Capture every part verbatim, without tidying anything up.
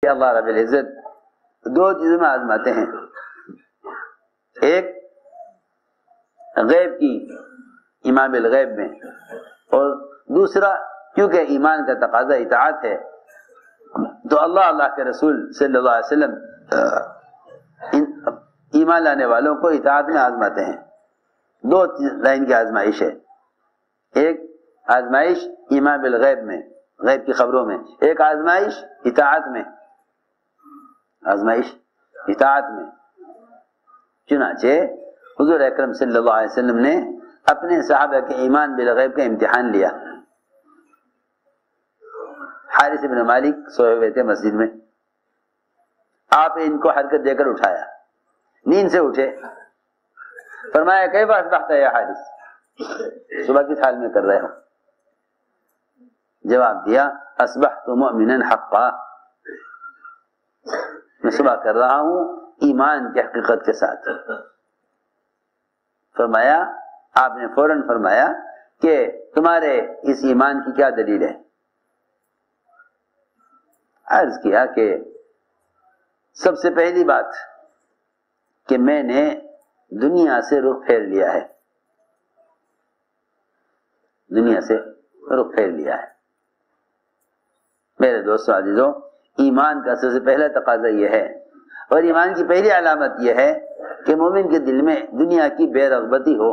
کہ اللہ رب العزت دو چیزوں میں آزماتے ہیں، ایک غیب کی ایمان بالغیب میں، اور دوسرا کیونکہ ایمان کا تقاضا اطاعت ہے تو اللہ اللہ کے رسول صلی اللہ علیہ وسلم ایمان لانے والوں کو اطاعت میں آزماتے ہیں۔ دو لائن کی آزمائش ہے، ایک آزمائش ایمان بالغیب میں، غیب کی خبروں میں، ایک آزمائش اطاعت میں، آزمائش اطاعت میں۔ چنانچہ حضور اکرم صلی اللہ علیہ وسلم نے اپنے صحابہ کے ایمان بالغیب کا امتحان لیا۔ حارث بن مالک سوئے ہوئے تھے مسجد میں، آپ ان کو حرکت دے کر اٹھایا، نیند سے اٹھے، فرمایا کیف اصبحت یا حارث، صبح کس حال میں کر رہے ہو؟ جواب دیا اصبحت مؤمنا حقا، میں صبح کر رہا ہوں ایمان کی حقیقت کے ساتھ۔ فرمایا آپ نے فوراً فرمایا کہ تمہارے اس ایمان کی کیا دلیل ہے؟ عرض کیا کہ سب سے پہلی بات کہ میں نے دنیا سے رخ پھیر لیا ہے، دنیا سے رخ پھیر لیا ہے۔ میرے دوستو عزیزو، ایمان کا سب سے پہلا تقاضا یہ ہے، اور ایمان کی پہلی علامت یہ ہے کہ مومن کے دل میں دنیا کی بے رغبتی ہو،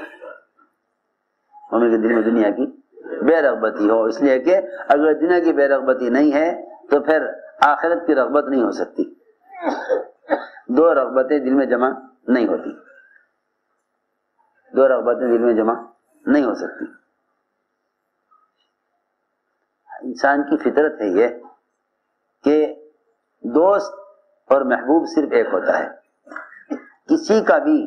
مومن کے دل میں دنیا کی بے رغبتی ہو، اس لیے کہ اگر دنیا کی بے رغبتی نہیں ہے تو پھر آخرت کی رغبت نہیں ہو سکتی، دو رغبتیں دل میں جمع نہیں ہوتی، دو رغبتیں دل میں جمع نہیں ہو سکتی۔ انسان کی فطرت ہے یہ کہ دوست اور محبوب صرف ایک ہوتا ہے۔ کسی کا بھی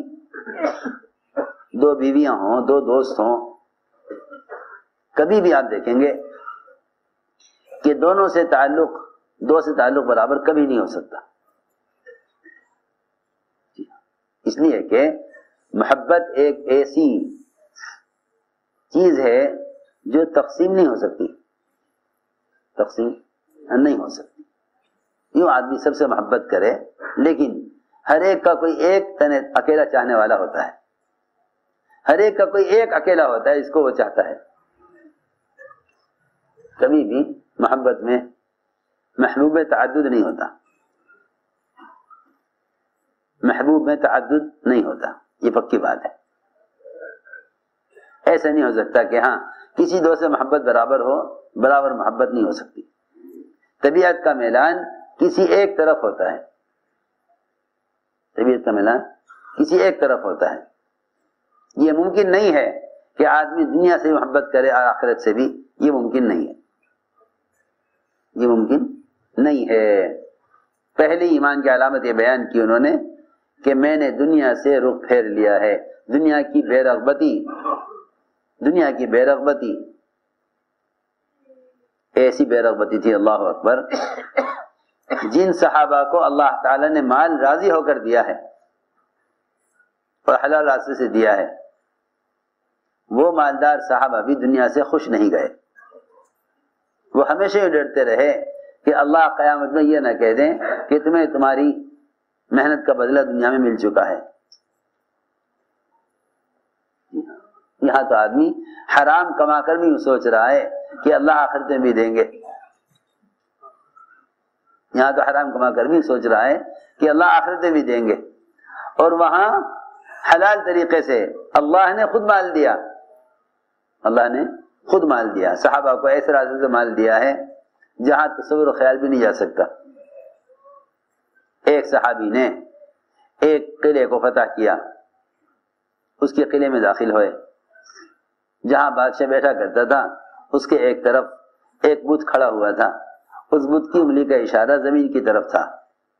دو بیویاں ہوں، دو دوست ہوں، کبھی بھی آپ دیکھیں گے کہ دونوں سے تعلق، دو سے تعلق برابر کبھی نہیں ہو سکتا، اس لیے کہ محبت ایک ایسی چیز ہے جو تقسیم نہیں ہو سکتی، تقسیم نہیں ہو سکتی۔ یوں آدمی سب سے محبت کرے لیکن ہر ایک کا کوئی ایک تن اکیلا چاہنے والا ہوتا ہے، ہر ایک کا کوئی ایک اکیلا ہوتا ہے، اس کو وہ چاہتا ہے۔ کبھی بھی محبت میں محبوب میں تعدد نہیں ہوتا، محبوب میں تعدد نہیں ہوتا، یہ پکی بات ہے۔ ایسا نہیں ہو سکتا کہ ہاں کسی دو سے محبت برابر ہو، برابر محبت نہیں ہو سکتی۔ طبیعت کا میلان کسی ایک طرف ہوتا ہے، طبیعت کا میلان کسی ایک طرف ہوتا ہے۔ یہ ممکن نہیں ہے کہ آدمی دنیا سے محبت کرے اور آخرت سے بھی، یہ ممکن نہیں ہے، یہ ممکن نہیں ہے۔ پہلی ایمان کی علامت یہ بیان کی انہوں نے کہ میں نے دنیا سے رخ پھیر لیا ہے، دنیا کی بے رغبتی، دنیا کی بے رغبتی، ایسی بے رغبتی تھی اللہ اکبر، جن صحابہ کو اللہ تعالی نے مال راضی ہو کر دیا ہے اور حلال راستے سے دیا ہے، وہ مالدار صحابہ بھی دنیا سے خوش نہیں گئے۔ وہ ہمیشہ یہ ڈرتے رہے کہ اللہ قیامت میں یہ نہ کہہ دیں کہ تمہیں تمہاری محنت کا بدلہ دنیا میں مل چکا ہے۔ یہاں تو آدمی حرام کما کر بھی سوچ رہا ہے کہ اللہ آخرت میں بھی دیں گے، یہاں تو حرام کما کر بھی سوچ رہا ہے کہ اللہ آخرت میں بھی دیں گے، اور وہاں حلال طریقے سے اللہ نے خود مال دیا، اللہ نے خود مال دیا، صحابہ کو ایسے راستے سے مال دیا ہے جہاں تصور و خیال بھی نہیں جا سکتا۔ ایک صحابی نے ایک قلعے کو فتح کیا، اس کے قلعے میں داخل ہوئے، جہاں بادشاہ بیٹھا کرتا تھا اس کے ایک طرف ایک بت کھڑا ہوا تھا، اس بت کی انگلی کا اشارہ زمین کی طرف تھا،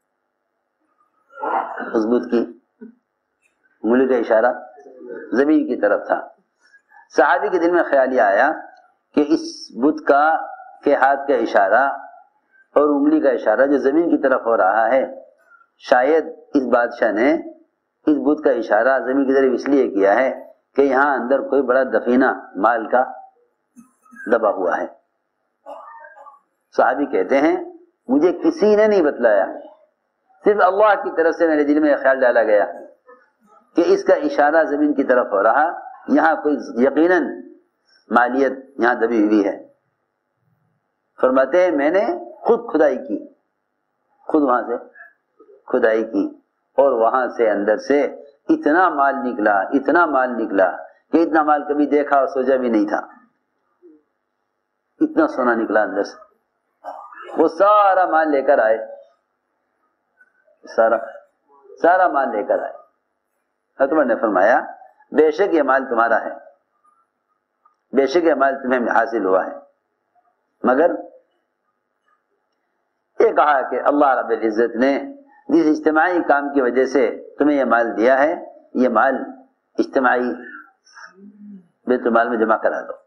اس بت کی انگلی کا اشارہ زمین کی طرف تھا۔ صحابی کے دل میں خیال یہ آیا کہ اس بت کا کے ہاتھ کا اشارہ اور انگلی کا اشارہ جو زمین کی طرف ہو رہا ہے، شاید اس بادشاہ نے اس بت کا اشارہ زمین کی طرف اس لیے کیا ہے کہ یہاں اندر کوئی بڑا دفینہ مال کا دبا ہوا ہے۔ صحابی کہتے ہیں مجھے کسی نے نہیں بتلایا، صرف اللہ کی طرف سے میرے دل میں یہ خیال ڈالا گیا کہ اس کا اشارہ زمین کی طرف ہو رہا، یہاں کوئی یقیناً مالیت یہاں دبی ہوئی ہے۔ فرماتے ہیں میں نے خود کھدائی کی، خود وہاں سے کھدائی کی، اور وہاں سے اندر سے اتنا مال نکلا، اتنا مال نکلا کہ اتنا مال کبھی دیکھا اور سوچا بھی نہیں تھا، اتنا سونا نکلا اندر سے۔ وہ سارا مال لے کر آئے، سارا سارا مال لے کر آئے۔ حضرت عمر نے فرمایا بے شک یہ مال تمہارا ہے، بے شک یہ مال تمہیں حاصل ہوا ہے، مگر یہ کہا کہ اللہ رب العزت نے جس اجتماعی کام کی وجہ سے تمہیں یہ مال دیا ہے، یہ مال اجتماعی بیت المال میں جمع کرا دو۔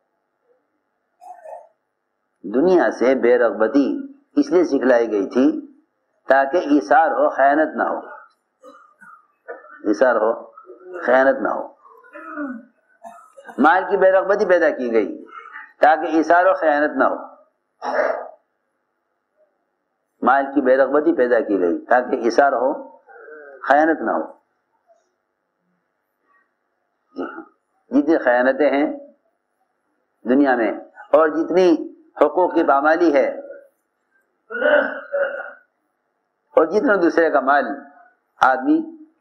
دنیا سے بے رغبتی اس لیے سکھلائی گئی تھی تاکہ ایثار ہو، خیانت نہ ہو، ایثار ہو، خیانت نہ ہو۔ مال کی بے رغبتی پیدا کی گئی تاکہ ایثار و خیانت نہ ہو، مال کی بے رغبتی پیدا کی گئی تاکہ ایثار ہو، خیانت نہ ہو۔ جی ہاں، جتنی خیانتیں ہیں دنیا میں اور جتنی حقوق کی پامالی ہے اور جتنا دوسرے کا مال آدمی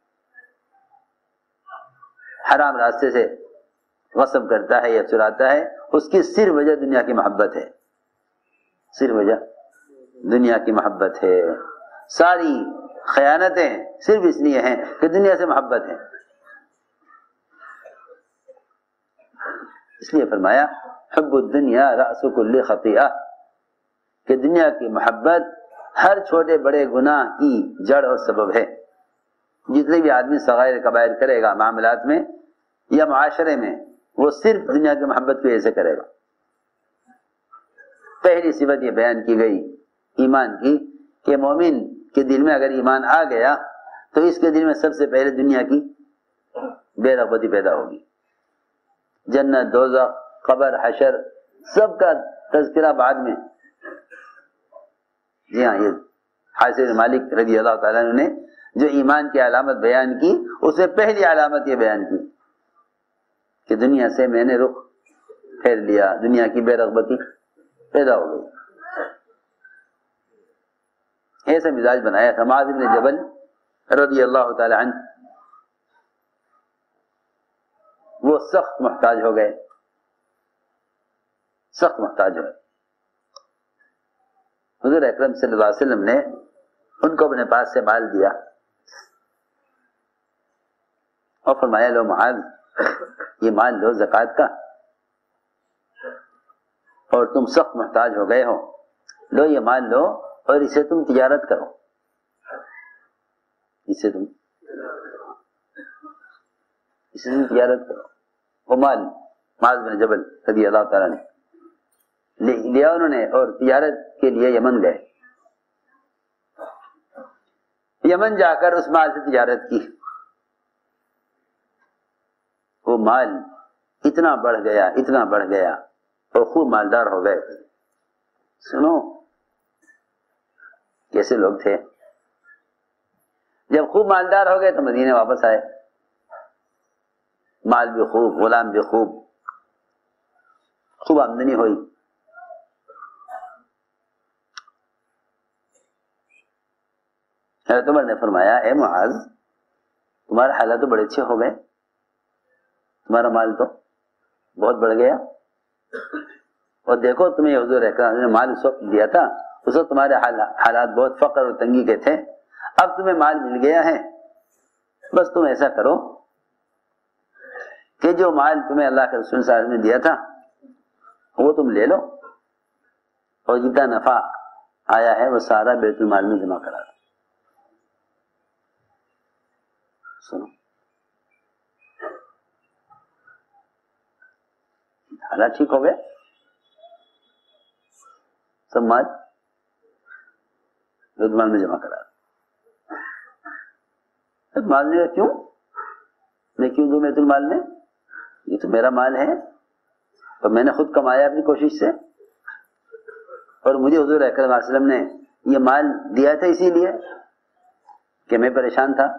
حرام راستے سے غصب کرتا ہے یا چراتا ہے، اس کی صرف وجہ دنیا کی محبت ہے، صرف وجہ دنیا کی محبت ہے۔ ساری خیانتیں صرف اس لیے ہیں کہ دنیا سے محبت ہے۔ اس لیے فرمایا حب الدنیا رأس کل خطیئہ، کہ دنیا کی محبت ہر چھوٹے بڑے گناہ کی جڑ اور سبب ہے۔ جتنے بھی آدمی صغائر کبائر کرے گا معاملات میں یا معاشرے میں، وہ صرف دنیا کی محبت کی وجہ سے کرے گا۔ پہلی صفت یہ بیان کی گئی ایمان کی کہ مومن کے دل میں اگر ایمان آ گیا تو اس کے دل میں سب سے پہلے دنیا کی بے رغبتی پیدا ہوگی۔ جنت، دوزخ، قبر، حشر سب کا تذکرہ بعد میں۔ جی ہاں، یہ حاصل مالک رضی اللہ تعالیٰ عنہ نے جو ایمان کی علامت بیان کی، اس میں پہلی علامت یہ بیان کی کہ دنیا سے میں نے رخ پھیر لیا، دنیا کی بے رغبتی پیدا ہو گئی۔ ایسا مزاج بنایا تھا معاذ بن جبل رضی اللہ تعالی عنہ، وہ سخت محتاج ہو گئے، سخت محتاج ہوئے۔ حضور اکرم صلی اللہ علیہ وسلم نے ان کو اپنے پاس سے مال دیا اور فرمایا لو معاذ، یہ مال لو زکوٰۃ کا، اور تم سخت محتاج ہو گئے ہو، لو یہ مال لو اور اسے تم تجارت کرو، اسے تم اسے تم تجارت کرو۔ وہ مال معاذ بن جبل رضی اللہ تعالیٰ نے لیا انہوں نے، اور تجارت کے لیے یمن گئے۔ یمن جا کر اس مال سے تجارت کی۔ وہ مال اتنا بڑھ گیا، اتنا بڑھ گیا اور خوب مالدار ہو گئے۔ سنو کیسے لوگ تھے، جب خوب مالدار ہو گئے تو مدینے واپس آئے، مال بھی خوب، غلام بھی خوب، خوب آمدنی ہوئی۔ حضرت عمر نے فرمایا اے معاذ، تمہارے حالات تو بڑے اچھے ہو گئے، تمہارا مال تو بہت بڑھ گیا، اور دیکھو تمہیں حضور اکرم نے مال اس وقت دیا تھا، اس وقت تمہارے حالات بہت فقر اور تنگی کے تھے، اب تمہیں مال مل گیا ہے، بس تم ایسا کرو کہ جو مال تمہیں اللہ کے رسول صلی اللہ علیہ وسلم نے دیا تھا وہ تم لے لو، اور جتنا نفع آیا ہے وہ سارا بیت المال میں جمع کرا دو۔ سنو حالات ٹھیک ہو گئے، سب مال بیت المال میں جمع کرا دو۔ مال نے کیوں میں کیوں دوں بیت المال میں، یہ تو میرا مال ہے اور میں نے خود کمایا اپنی کوشش سے، اور مجھے حضور اکرم صلی اللہ علیہ وسلم نے یہ مال دیا تھا اسی لیے کہ میں پریشان تھا؟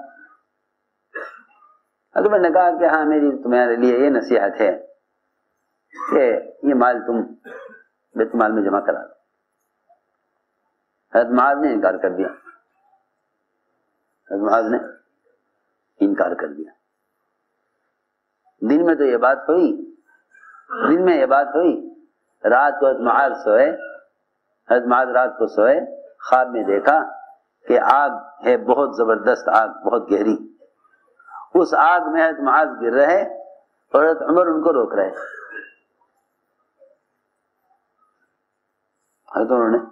اکبر نے کہا کہ ہاں میری تمہارے لیے یہ نصیحت ہے کہ یہ مال تم بیت مال میں جمع کرا دو۔ حضرت معاذ نے انکار کر دیا، حضرت معاذ نے انکار کر دیا۔ دن میں تو یہ بات ہوئی، دن میں یہ بات ہوئی، رات کو حضرت معاذ سوئے، حضرت معاذ رات کو سوئے، خواب میں دیکھا کہ آگ ہے، بہت زبردست آگ، بہت گہری، اس آگ میں حضرت معاذ گر رہے اور حضرت عمر ان کو روک رہے۔ حضرت عمر نے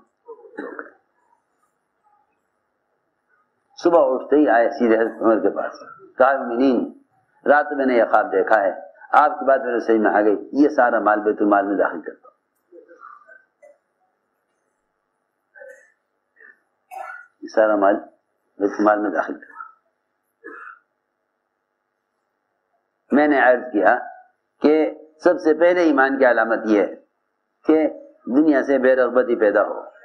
صبح اٹھتے ہی آئے سیدھے حضرت عمر کے پاس، کہا مومنین رات میں نے یہ خواب دیکھا ہے، آپ کی بات میرے سمجھ میں آ گئی، یہ سارا مال بیت المال میں داخل کرتا ہوں، یہ سارا مال بیت المال میں داخل کرتا ہوں۔ میں نے عرض کیا کہ سب سے پہلے ایمان کی علامت یہ ہے کہ دنیا سے بے رغبتی پیدا ہو،